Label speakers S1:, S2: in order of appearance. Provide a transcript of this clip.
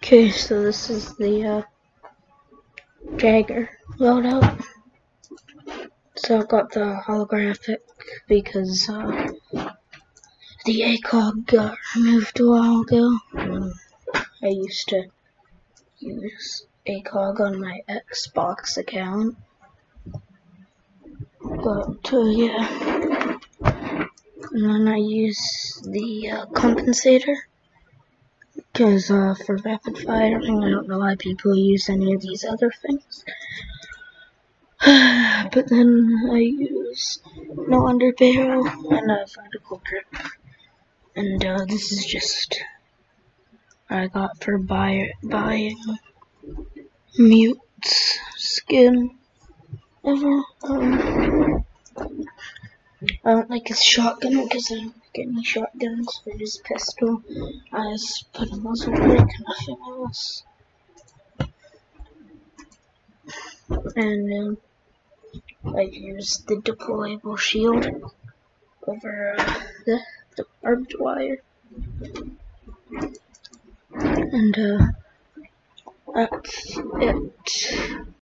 S1: Okay, so this is the Jager loadout. So I got the holographic because the ACOG got removed a while ago. I used to use ACOG on my Xbox account, but yeah. And then I use the compensator because for rapid firing, I don't know why people use any of these other things. But then I use no underbarrel and a vertical grip. And this is just what I got for buying Mute's skin ever. I don't like his shotgun because I don't like any shotguns for his pistol. I just put a muzzle brake, nothing else. And I used the deployable shield over the barbed wire. And that's it.